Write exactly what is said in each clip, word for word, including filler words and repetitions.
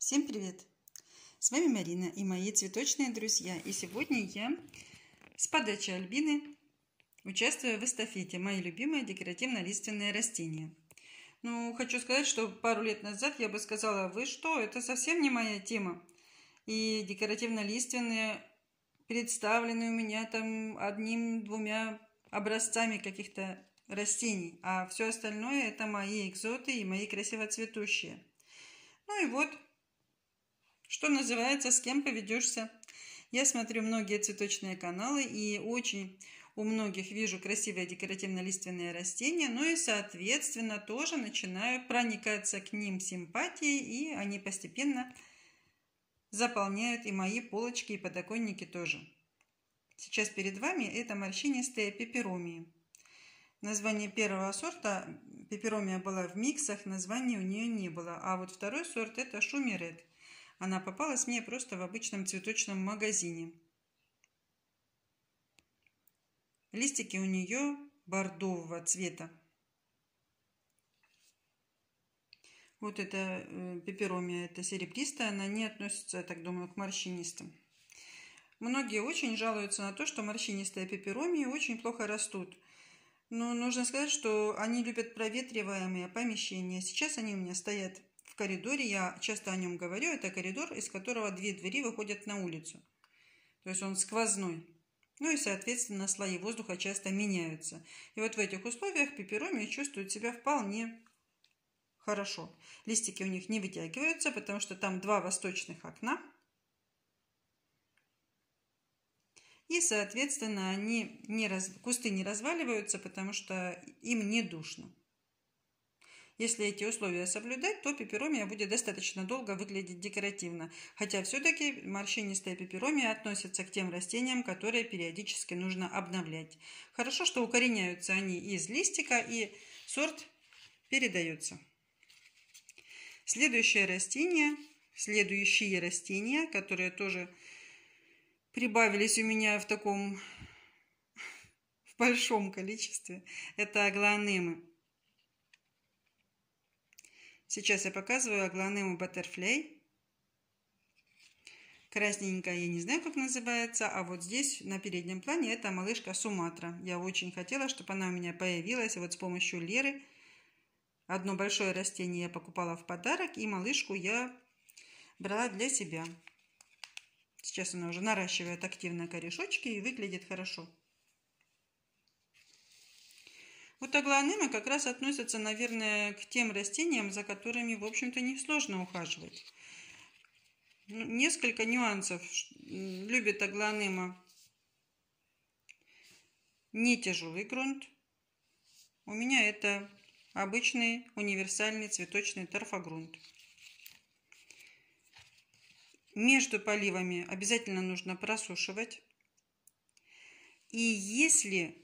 Всем привет! С вами Марина и мои цветочные друзья. И сегодня я с подачи Альбины участвую в эстафете «Мои любимые декоративно-лиственные растения». Ну, хочу сказать, что пару лет назад я бы сказала: вы что, это совсем не моя тема. И декоративно-лиственные представлены у меня там одним-двумя образцами каких-то растений, а все остальное это мои экзоты и мои красиво цветущие. Ну и вот, что называется, с кем поведешься. Я смотрю многие цветочные каналы и очень у многих вижу красивые декоративно-лиственные растения, ну и соответственно тоже начинаю проникаться к ним симпатией, и они постепенно заполняют и мои полочки, и подоконники тоже. Сейчас перед вами это морщинистые пеперомии. Название первого сорта пеперомия была в миксах, названия у нее не было, а вот второй сорт это шумиред. Она попалась мне просто в обычном цветочном магазине. Листики у нее бордового цвета. Вот эта пеперомия, это серебристая, она не относится, я так думаю, к морщинистым. Многие очень жалуются на то, что морщинистые пеперомии очень плохо растут. Но нужно сказать, что они любят проветриваемые помещения. Сейчас они у меня стоят в коридоре, я часто о нем говорю. Это коридор, из которого две двери выходят на улицу. То есть он сквозной. Ну и, соответственно, слои воздуха часто меняются. И вот в этих условиях пеперомии чувствуют себя вполне хорошо. Листики у них не вытягиваются, потому что там два восточных окна. И, соответственно, они не раз... кусты не разваливаются, потому что им не душно. Если эти условия соблюдать, то пеперомия будет достаточно долго выглядеть декоративно. Хотя все-таки морщинистые пеперомии относятся к тем растениям, которые периодически нужно обновлять. Хорошо, что укореняются они из листика, и сорт передается. Следующее растение, следующие растения, которые тоже прибавились у меня в таком в большом количестве, это аглонемы. Сейчас я показываю аглонему Butterfly. Красненькая, я не знаю, как называется, а вот здесь на переднем плане это малышка Суматра. Я очень хотела, чтобы она у меня появилась. И вот с помощью Леры одно большое растение я покупала в подарок, и малышку я брала для себя. Сейчас она уже наращивает активно корешочки и выглядит хорошо. Вот аглонемы как раз относятся, наверное, к тем растениям, за которыми, в общем-то, несложно ухаживать. Несколько нюансов. Любит аглонема не тяжелый грунт. У меня это обычный универсальный цветочный торфогрунт. Между поливами обязательно нужно просушивать. И если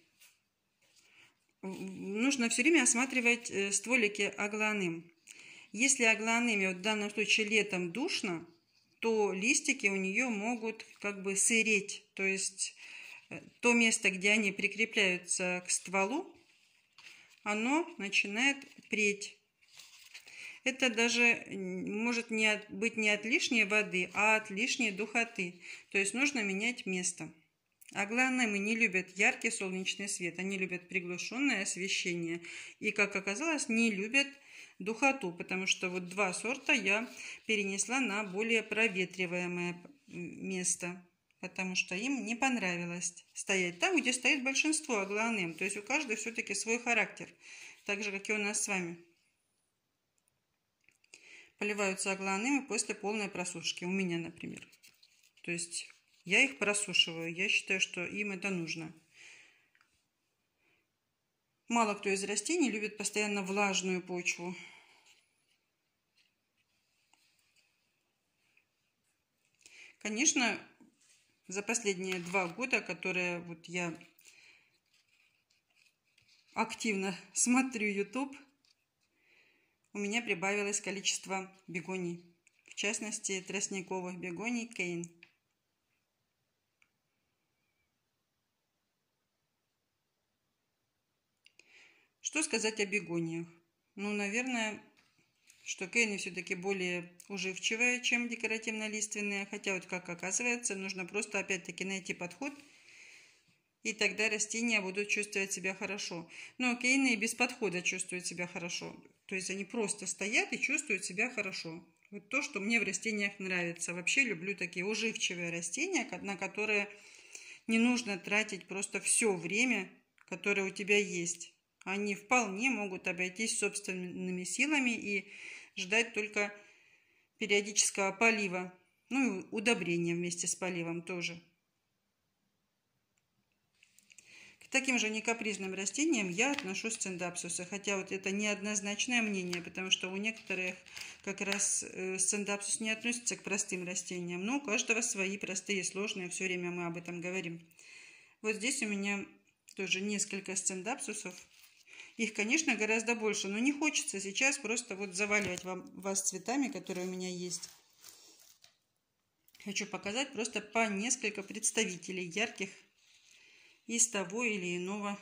нужно все время осматривать стволики аглонем. Если аглонеме в данном случае летом душно, то листики у нее могут как бы сыреть. То есть то место, где они прикрепляются к стволу, оно начинает преть. Это даже может не от, быть не от лишней воды, а от лишней духоты. То есть нужно менять место. Аглонемы не любят яркий солнечный свет, они любят приглушенное освещение. И, как оказалось, не любят духоту, потому что вот два сорта я перенесла на более проветриваемое место, потому что им не понравилось стоять там, где стоит большинство аглонем. То есть у каждой все-таки свой характер, так же, как и у нас с вами. Поливаются аглонемы после полной просушки, у меня, например. То есть я их просушиваю, я считаю, что им это нужно. Мало кто из растений любит постоянно влажную почву. Конечно, за последние два года, которые вот я активно смотрю YouTube, у меня прибавилось количество бегоний. В частности, тростниковых бегоний Кейн. Что сказать о бегониях? Ну, наверное, что кейны все-таки более уживчивые, чем декоративно-лиственные. Хотя вот как оказывается, нужно просто опять-таки найти подход, и тогда растения будут чувствовать себя хорошо. Но кейны и без подхода чувствуют себя хорошо. То есть они просто стоят и чувствуют себя хорошо. Вот то, что мне в растениях нравится. Вообще люблю такие уживчивые растения, на которые не нужно тратить просто все время, которое у тебя есть. Они вполне могут обойтись собственными силами и ждать только периодического полива. Ну и удобрения вместе с поливом тоже. К таким же некапризным растениям я отношу сцендапсусы. Хотя вот это неоднозначное мнение, потому что у некоторых как раз сцендапсус не относится к простым растениям. Но у каждого свои простые, сложные. Все время мы об этом говорим. Вот здесь у меня тоже несколько сцендапсусов. Их, конечно, гораздо больше, но не хочется сейчас просто вот заваливать вам, вас цветами, которые у меня есть. Хочу показать просто по несколько представителей ярких из того или иного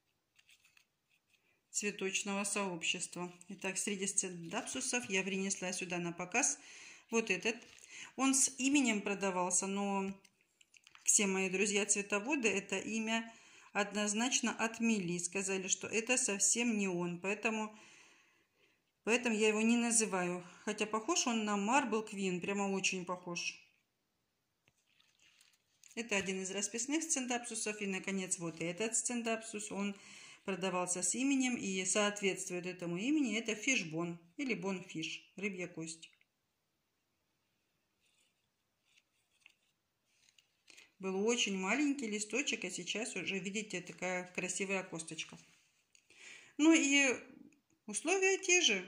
цветочного сообщества. Итак, среди сцендапсусов я принесла сюда на показ вот этот. Он с именем продавался, но все мои друзья-цветоводы это имя однозначно отмели. Сказали, что это совсем не он. Поэтому, поэтому я его не называю. Хотя похож он на Marble Queen. Прямо очень похож. Это один из расписных сцендапсусов. И, наконец, вот этот сцендапсус. Он продавался с именем и соответствует этому имени. Это фишбон или бонфиш. Рыбья кость. Был очень маленький листочек, а сейчас уже, видите, такая красивая косточка. Ну и условия те же.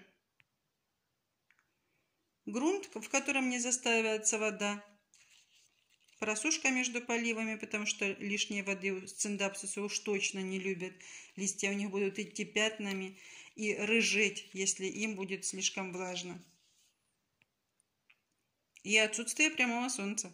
Грунт, в котором не застаивается вода. Просушка между поливами, потому что лишней воды сцендапсусы уж точно не любят. Листья у них будут идти пятнами и рыжеть, если им будет слишком влажно. И отсутствие прямого солнца.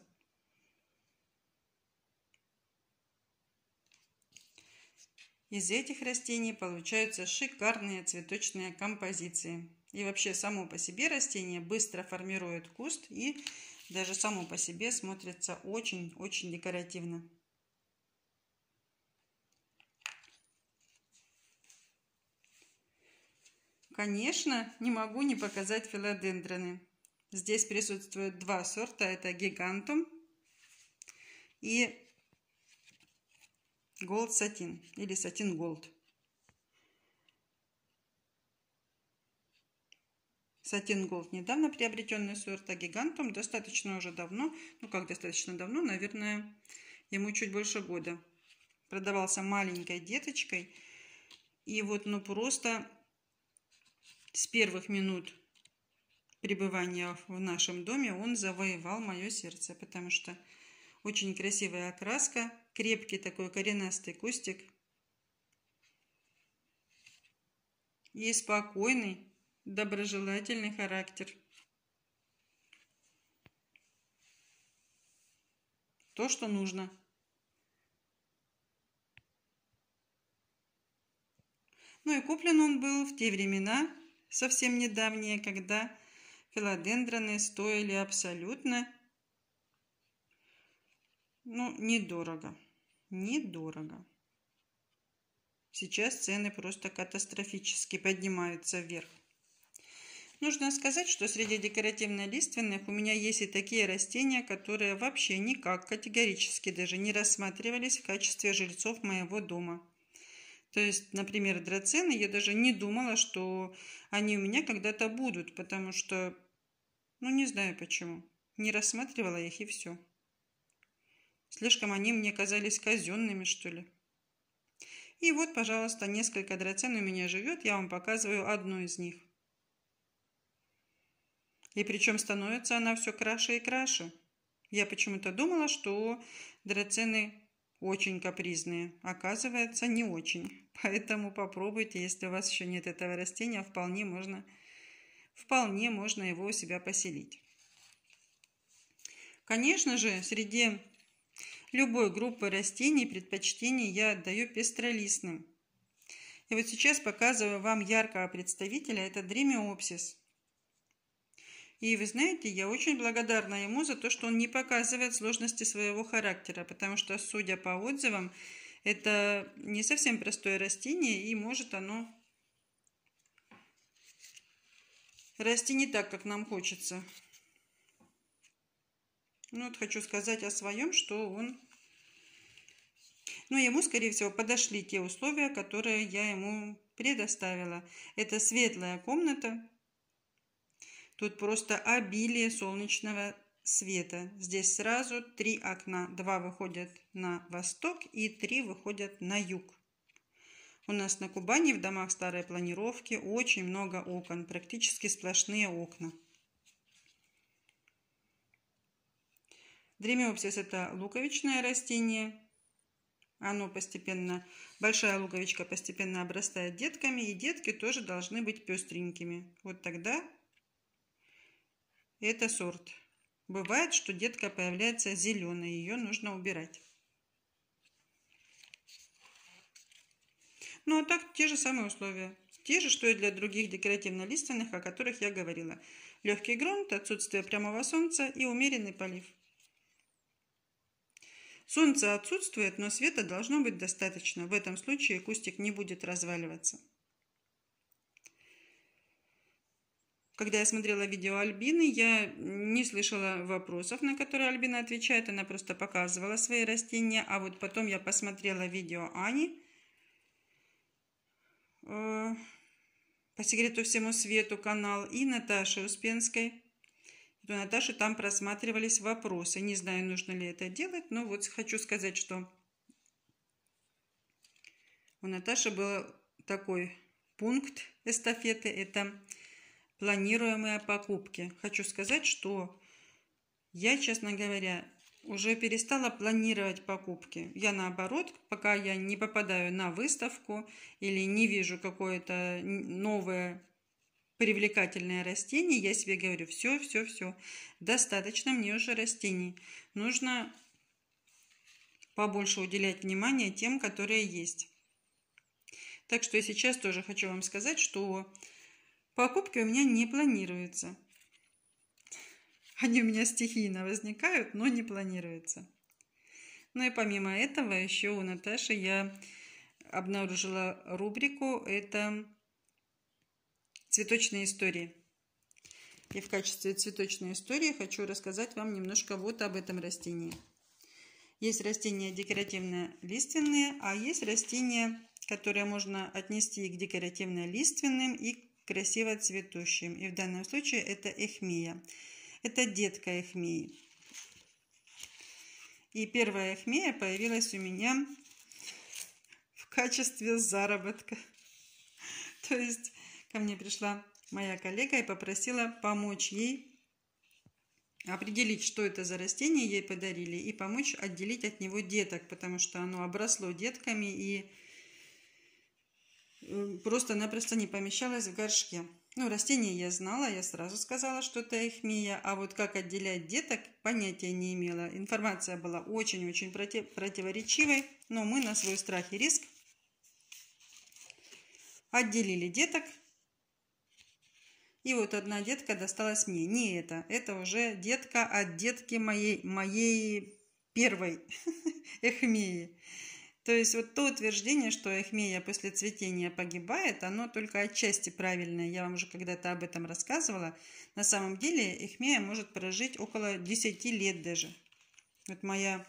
Из этих растений получаются шикарные цветочные композиции. И вообще само по себе растение быстро формирует куст и даже само по себе смотрится очень-очень декоративно. Конечно, не могу не показать филодендроны. Здесь присутствуют два сорта. Это гигантум и Gold Satin или Satin Gold. Satin Gold недавно приобретенный сорт, а гигантум достаточно уже давно, ну как достаточно давно, наверное, ему чуть больше года. Продавался маленькой деточкой. И вот ну просто с первых минут пребывания в нашем доме он завоевал мое сердце, потому что очень красивая окраска, крепкий такой коренастый кустик и спокойный, доброжелательный характер. То, что нужно. Ну и куплен он был в те времена, совсем недавние, когда филодендроны стоили абсолютно Ну, недорого. Недорого. Сейчас цены просто катастрофически поднимаются вверх. Нужно сказать, что среди декоративно-лиственных у меня есть и такие растения, которые вообще никак категорически даже не рассматривались в качестве жильцов моего дома. То есть, например, драцены, я даже не думала, что они у меня когда-то будут, потому что, ну не знаю почему, не рассматривала их и все. Слишком они мне казались казенными, что ли. И вот, пожалуйста, несколько драцен у меня живет. Я вам показываю одну из них. И причем становится она все краше и краше. Я почему-то думала, что драцены очень капризные. Оказывается, не очень. Поэтому попробуйте, если у вас еще нет этого растения, вполне можно, вполне можно его у себя поселить. Конечно же, среди любой группы растений предпочтений я отдаю пестролистным. И вот сейчас показываю вам яркого представителя, это дремиопсис. И вы знаете, я очень благодарна ему за то, что он не показывает сложности своего характера, потому что, судя по отзывам, это не совсем простое растение, и может оно расти не так, как нам хочется. Ну вот хочу сказать о своем, что он... Ну, ему, скорее всего, подошли те условия, которые я ему предоставила. Это светлая комната. Тут просто обилие солнечного света. Здесь сразу три окна. Два выходят на восток и три выходят на юг. У нас на Кубани в домах старой планировки очень много окон. Практически сплошные окна. Дремиопсис — это луковичное растение. Оно постепенно, большая луковичка постепенно обрастает детками, и детки тоже должны быть пестренькими. Вот тогда это сорт. Бывает, что детка появляется зеленой, ее нужно убирать. Ну а так те же самые условия. Те же, что и для других декоративно-лиственных, о которых я говорила. Легкий грунт, отсутствие прямого солнца и умеренный полив. Солнце отсутствует, но света должно быть достаточно. В этом случае кустик не будет разваливаться. Когда я смотрела видео Альбины, я не слышала вопросов, на которые Альбина отвечает. Она просто показывала свои растения. А вот потом я посмотрела видео Ани. По секрету всему свету канал, и Наташи Успенской. У Наташи там просматривались вопросы. Не знаю, нужно ли это делать, но вот хочу сказать, что у Наташи был такой пункт эстафеты. Это планируемые покупки. Хочу сказать, что я, честно говоря, уже перестала планировать покупки. Я наоборот, пока я не попадаю на выставку или не вижу какое-то новое привлекательное растение, я себе говорю: все, все, все, достаточно мне уже растений. Нужно побольше уделять внимание тем, которые есть. Так что я сейчас тоже хочу вам сказать, что покупки у меня не планируются. Они у меня стихийно возникают, но не планируются. Ну и помимо этого, еще у Наташи я обнаружила рубрику, это цветочные истории. И в качестве цветочной истории хочу рассказать вам немножко вот об этом растении. Есть растения декоративно-лиственные, а есть растения, которые можно отнести и к декоративно-лиственным, и к красиво цветущим. И в данном случае это эхмея. Это детка эхмеи. И первая эхмея появилась у меня в качестве заработка. То есть ко мне пришла моя коллега и попросила помочь ей определить, что это за растение ей подарили, и помочь отделить от него деток, потому что оно обросло детками и просто-напросто не помещалось в горшке. Ну, растение я знала, я сразу сказала, что это эхмея, а вот как отделять деток, понятия не имела. Информация была очень-очень против, противоречивой, но мы на свой страх и риск отделили деток. И вот одна детка досталась мне. Не это, это уже детка от детки моей, моей первой эхмеи. То есть вот то утверждение, что эхмея после цветения погибает, оно только отчасти правильное. Я вам уже когда-то об этом рассказывала. На самом деле эхмея может прожить около десяти лет даже. Вот моя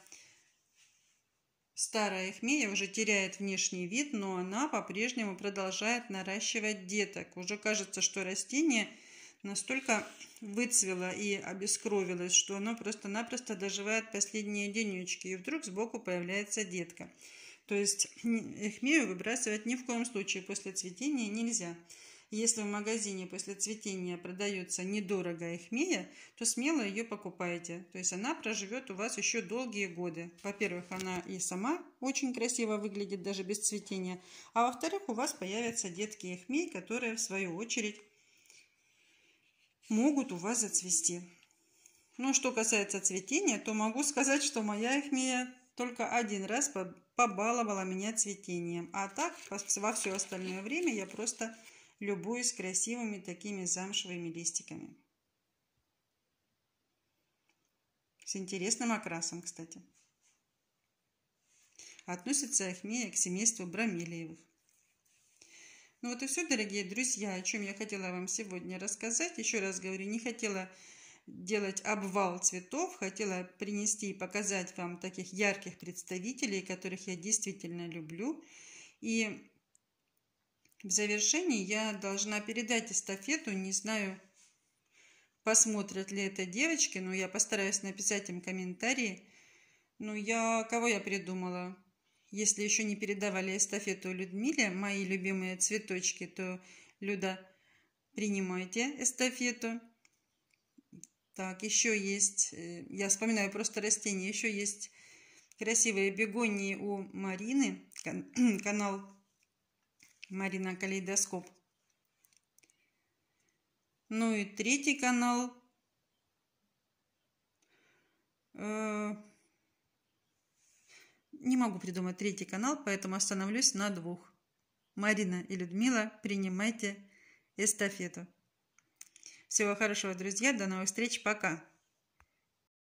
старая эхмея уже теряет внешний вид, но она по-прежнему продолжает наращивать деток. Уже кажется, что растение настолько выцвело и обескровилось, что оно просто-напросто доживает последние денечки, и вдруг сбоку появляется детка. То есть эхмею выбрасывать ни в коем случае после цветения нельзя. Если в магазине после цветения продается недорого эхмея, то смело ее покупайте. То есть она проживет у вас еще долгие годы. Во-первых, она и сама очень красиво выглядит даже без цветения. А во-вторых, у вас появятся детки эхмей, которые в свою очередь могут у вас зацвести. Ну, что касается цветения, то могу сказать, что моя эхмея только один раз побаловала меня цветением. А так, во все остальное время я просто любуюсь красивыми такими замшевыми листиками. с интересным окрасом, кстати. Относится эхмея к семейству бромелиевых. Ну вот и все, дорогие друзья, о чем я хотела вам сегодня рассказать. Еще раз говорю, не хотела делать обвал цветов, хотела принести и показать вам таких ярких представителей, которых я действительно люблю. И в завершении я должна передать эстафету, не знаю, посмотрят ли это девочки, но я постараюсь написать им комментарии. Ну, я, кого я придумала? Если еще не передавали эстафету Людмиле, мои любимые цветочки, то, Люда, принимайте эстафету. Так, еще есть, я вспоминаю просто растения, еще есть красивые бегонии у Марины, канал Марина Калейдоскоп. Ну и третий канал. Не могу придумать третий канал, поэтому остановлюсь на двух. Марина и Людмила, принимайте эстафету. Всего хорошего, друзья. До новых встреч. Пока.